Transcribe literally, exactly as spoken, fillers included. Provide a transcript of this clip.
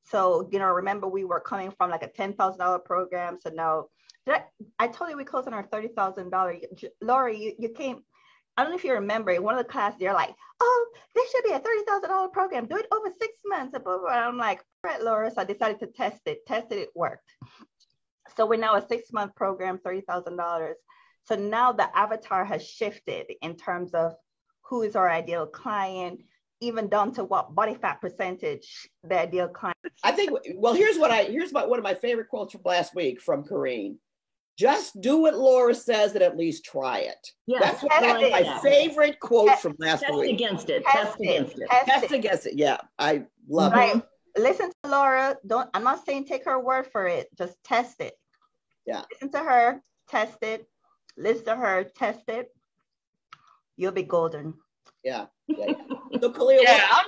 So, you know, remember we were coming from like a ten thousand dollars program. So now, did I, I told you we closed on our thirty thousand dollars. Laura, you, you came, I don't know if you remember, in one of the classes, they're like, oh, this should be a thirty thousand dollars program. Do it over six months. And I'm like, all right, Laura. So I decided to test it. Tested it, worked. So we're now a six-month program, thirty thousand dollars. So now the avatar has shifted in terms of who is our ideal client, even down to what body fat percentage the ideal client. I think, well, here's what I, here's my, one of my favorite quotes from last week from Karene. Just do what Laura says and at least try it. Yeah, that's one of my yeah. favorite quotes Test, from last test week. Against it. Test, test it. against it. Test, Test it. against it. Yeah, I love right. it. Listen to Laura. Don't. I'm not saying take her word for it. Just test it. Yeah. Listen to her. Test it. Listen to her. Test it. You'll be golden. Yeah. yeah, yeah. So Khalil, yeah, I'm